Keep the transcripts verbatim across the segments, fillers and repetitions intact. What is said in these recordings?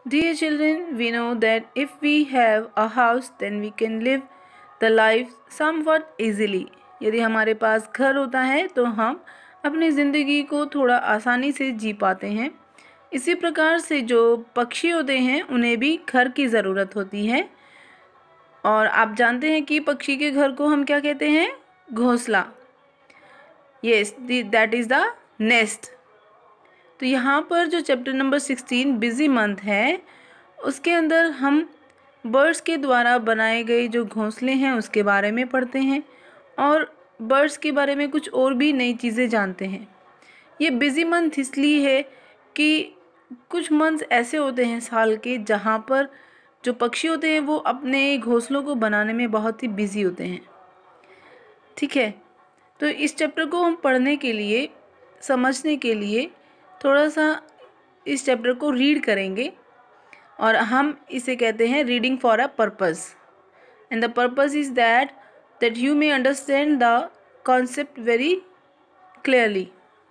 Dear children, we know that if we have a house, then we can live the life somewhat easily. यदि हमारे पास घर होता है तो हम अपनी ज़िंदगी को थोड़ा आसानी से जी पाते हैं। इसी प्रकार से जो पक्षी होते हैं उन्हें भी घर की ज़रूरत होती है। और आप जानते हैं कि पक्षी के घर को हम क्या कहते हैं? घोंसला। Yes, that is the nest. तो यहाँ पर जो chapter number sixteen busy month है, उसके अंदर हम बर्ड्स के द्वारा बनाए गए जो घोंसले हैं उसके बारे में पढ़ते हैं और बर्ड्स के बारे में कुछ और भी नई चीज़ें जानते हैं। ये बिजी मंथ इसलिए है कि कुछ मंथ्स ऐसे होते हैं साल के जहाँ पर जो पक्षी होते हैं वो अपने घोंसलों को बनाने में बहुत ही बिजी होते हैं। ठीक है, तो इस चैप्टर को हम पढ़ने के लिए, समझने के लिए थोड़ा सा इस चैप्टर को रीड करेंगे और हम इसे कहते हैं reading for a purpose. And the purpose is that that you may understand the concept very clearly.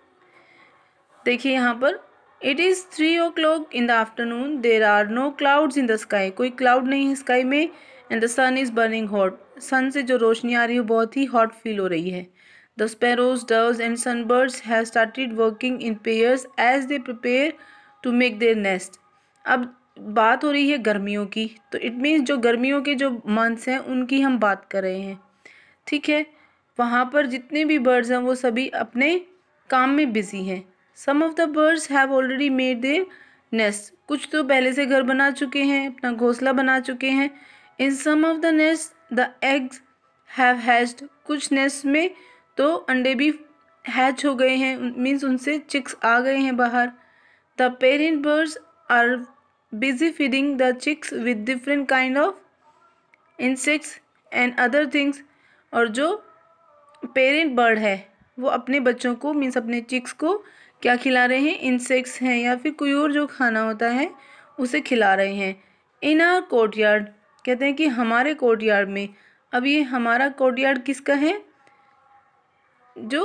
देखिए यहाँ पर, it is three o'clock in the afternoon, there are no clouds in the sky, कोई cloud नहीं है sky में। And the sun is burning hot, sun से जो रोशनी आ रही है बहुत ही हॉट फील हो रही है। The sparrows, doves and sunbirds have started working in pairs as they prepare to make their nest. अब बात हो रही है गर्मियों की, तो इट मीन्स जो गर्मियों के जो मंथ्स हैं उनकी हम बात कर रहे हैं। ठीक है, वहाँ पर जितने भी बर्ड्स हैं वो सभी अपने काम में बिजी हैं। Some of the birds have already made their nest, कुछ तो पहले से घर बना चुके हैं, अपना घोंसला बना चुके हैं। In some of the nest the eggs have hatched, कुछ नेस्ट में तो अंडे भी हैच हो गए हैं, मीन्स उनसे चिक्स आ गए हैं बाहर। The parent birds are busy feeding the chicks with different kind of insects and other things, और जो पेरेंट बर्ड है वो अपने बच्चों को, मीन्स अपने चिक्स को क्या खिला रहे हैं? इंसेक्ट्स हैं या फिर कोई और जो खाना होता है उसे खिला रहे हैं। इन आवर कोर्टयार्ड, कहते हैं कि हमारे कोर्टयार्ड में। अब ये हमारा कोर्टयार्ड किसका है? जो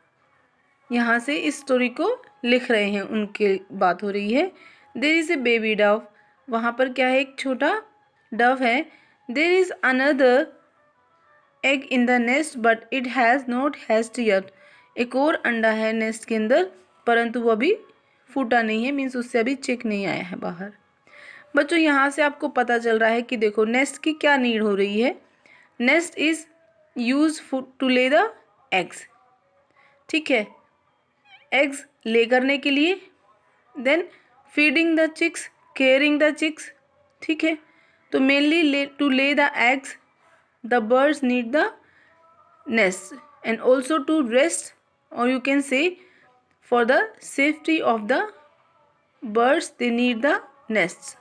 यहाँ से इस स्टोरी को लिख रहे हैं उनकी बात हो रही है। There is a baby dove, वहाँ पर क्या है? एक छोटा डव है। There is another egg in the nest but it has not hatched yet, एक और अंडा है नेस्ट के अंदर परंतु वो अभी फूटा नहीं है, मीन्स उससे अभी चिक नहीं आया है बाहर। बच्चों यहाँ से आपको पता चल रहा है कि देखो नेस्ट की क्या नीड हो रही है। Nest is use to lay the eggs, ठीक है, एग्स ले करने के लिए। Then feeding the chicks, caring the chicks, ठीक है। तो mainly lay to lay the eggs the birds need the nest and also to rest, और you can say for the safety of the birds they need the nest.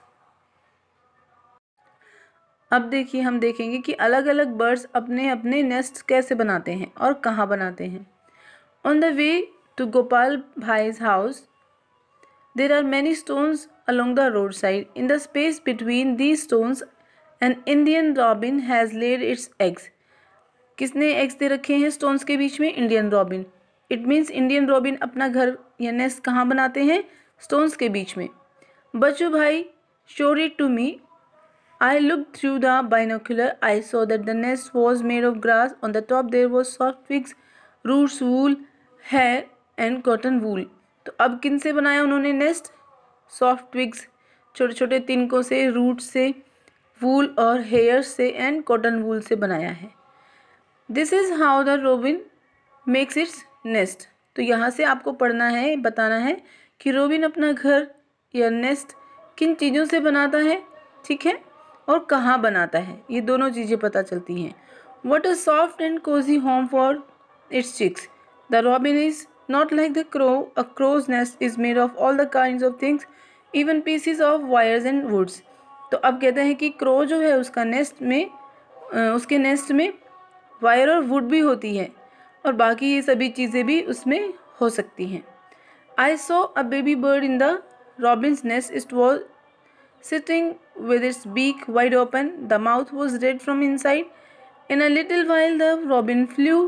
अब देखिए, हम देखेंगे कि अलग अलग बर्ड्स अपने अपने नेस्ट कैसे बनाते हैं और कहाँ बनाते हैं। On the way to Gopal भाई's house there are many stones along the roadside. In the space between these stones an Indian robin has laid its eggs. किसने एग्स दे रखे हैं स्टोन्स के बीच में? Indian robin. It means Indian robin अपना घर या नेस्ट कहाँ बनाते हैं? स्टोन्स के बीच में। बच्चू भाई showed it to me. I looked through the binocular. I saw that the nest was made of grass. On the top there was soft twigs, roots, wool, hair and cotton wool. तो अब किन से बनाया उन्होंने nest? Soft twigs, छोटे छोटे तिनकों से, root से, वूल और हेयर से एंड कॉटन वूल से बनाया है। This is how the robin makes its nest. तो यहाँ से आपको पढ़ना है, बताना है कि रोबिन अपना घर या नेस्ट किन चीज़ों से बनाता है, ठीक है, और कहाँ बनाता है, ये दोनों चीज़ें पता चलती हैं। What a soft and cozy home for its chicks. The robin is not like the crow. A crow's nest is made of all the kinds of things, even pieces of wires and woods. तो अब कहते हैं कि crow जो है उसका nest में, उसके नेस्ट में वायर और वुड भी होती है और बाकी ये सभी चीज़ें भी उसमें हो सकती हैं। I saw a baby bird in the robin's nest. It was sitting with its beak wide open. The mouth was red from inside. In a little while the robin flew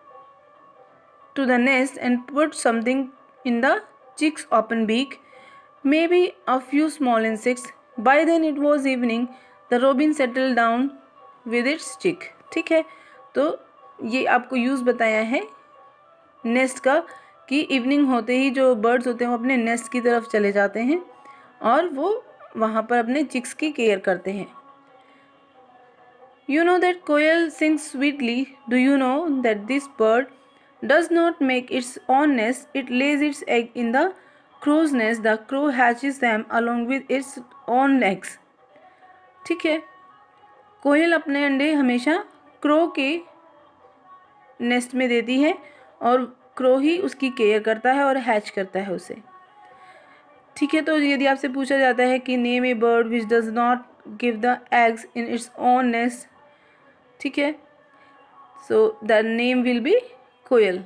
to the nest and put something in the chick's open beak. May be a few small insects. By then it was evening, the robin settle down with its chick. ठीक है, तो ये आपको use बताया है nest का कि evening होते ही जो बर्ड्स होते हैं वो अपने नेस्ट की तरफ चले जाते हैं और वो वहाँ पर अपने चिक्स की केयर करते हैं। You know that quail sings sweetly. Do you know that this bird does not make its own nest? It lays its egg in the crow's nest. The crow hatches them along with its own eggs. ठीक है, कोयल अपने अंडे हमेशा crow के nest में देती है और क्रो ही उसकी केयर करता है और हैच करता है उसे। ठीक है, तो यदि आपसे पूछा जाता है कि name a bird which does not give the eggs in its own nest, ठीक है, so the name will be koel.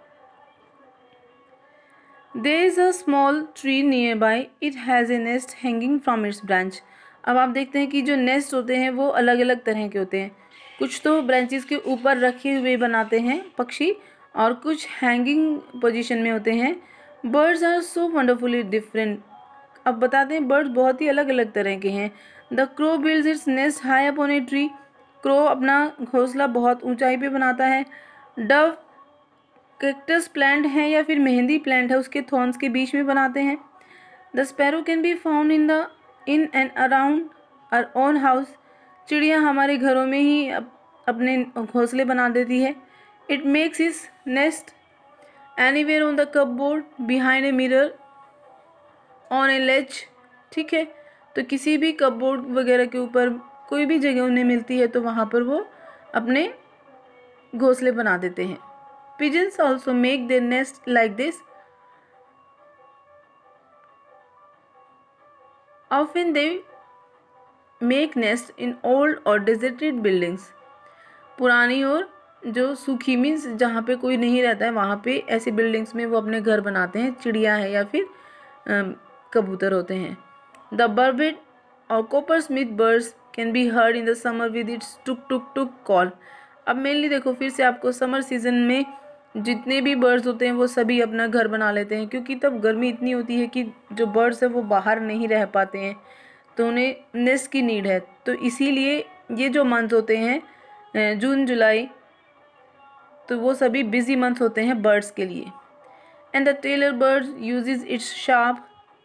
There is a small tree nearby, it has a nest hanging from its branch. अब आप देखते हैं कि जो nest होते हैं वो अलग अलग तरह के होते हैं, कुछ तो ब्रांचेस के ऊपर रखे हुए बनाते हैं पक्षी और कुछ हैंगिंग पोजीशन में होते हैं। Birds are so wonderfully different. अब बताते हैं बर्ड्स बहुत ही अलग अलग तरह के हैं। The crow builds its nest high up on a tree. Crow अपना घोंसला बहुत ऊंचाई पे बनाता है। डव कैक्टस प्लांट है या फिर मेहंदी प्लांट है, उसके थॉर्न्स के बीच में बनाते हैं। The sparrow can be found in the in and around our own house. चिड़िया हमारे घरों में ही अप, अपने घोंसले बना देती है। It makes its nest anywhere on the cupboard, behind a mirror, on a ledge. ठीक है, तो किसी भी कपबोर्ड वगैरह के ऊपर कोई भी जगह उन्हें मिलती है तो वहाँ पर वो अपने घोंसले बना देते हैं। Pigeons also make their nest like this. Often they make nest in old or deserted buildings. पुरानी और जो सूखी मीन्स जहाँ पे कोई नहीं रहता है वहाँ पे ऐसी बिल्डिंग्स में वो अपने घर बनाते हैं। चिड़िया है या फिर कबूतर होते हैं। The barbet or coppersmith birds can be heard in the summer with its tuk tuk tuk call. अब मेनली देखो फिर से आपको समर सीजन में जितने भी बर्ड्स होते हैं वो सभी अपना घर बना लेते हैं, क्योंकि तब गर्मी इतनी होती है कि जो बर्ड्स है वो बाहर नहीं रह पाते हैं तो उन्हें नेस्ट की नीड है। तो इसीलिए ये जो मंथ होते हैं जून जुलाई, तो वो सभी बिजी मंथ होते हैं बर्ड्स के लिए। And the tailor bird uses its sharp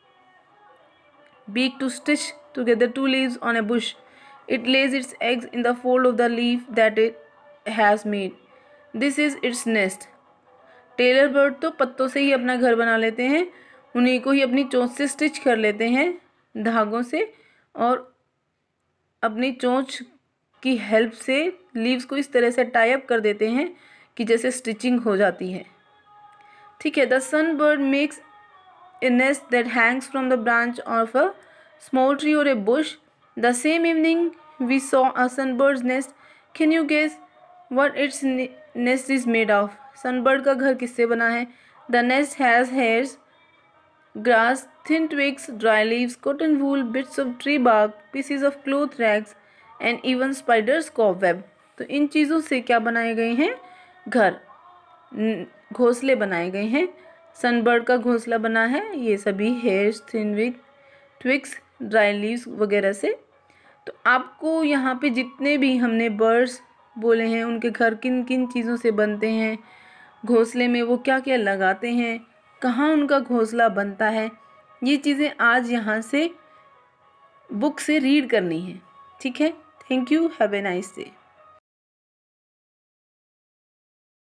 beak to stitch together two leaves on a bush. It lays its eggs in the fold of the leaf that it has made. This is its nest. Tailor bird तो पत्तों से ही अपना घर बना लेते हैं, उन्हीं को ही अपनी चोंच से स्टिच कर लेते हैं धागों से और अपनी चोंच की हेल्प से लीव्स को इस तरह से टाई अप कर देते हैं कि जैसे स्टिचिंग हो जाती है। ठीक है, the sun bird makes a nest that hangs from the branch of a small tree or a bush. The same evening we saw a sunbird's nest. Can you guess what its nest is made of? Sunbird का घर किससे बना है? The nest has hairs, grass, thin twigs, dry leaves, cotton wool, bits of tree bark, pieces of cloth rags and even spiders cobweb. तो इन चीज़ों से क्या बनाए गए हैं? घर, घोंसले बनाए गए हैं। सनबर्ड का घोंसला बना है ये सभी hairs, thin twig, twigs, dry leaves वगैरह से। तो आपको यहाँ पे जितने भी हमने बर्ड्स बोले हैं उनके घर किन किन चीज़ों से बनते हैं, घोंसले में वो क्या क्या लगाते हैं, कहाँ उनका घोंसला बनता है, ये चीज़ें आज यहाँ से बुक से रीड करनी है। ठीक है, thank you, have a nice day.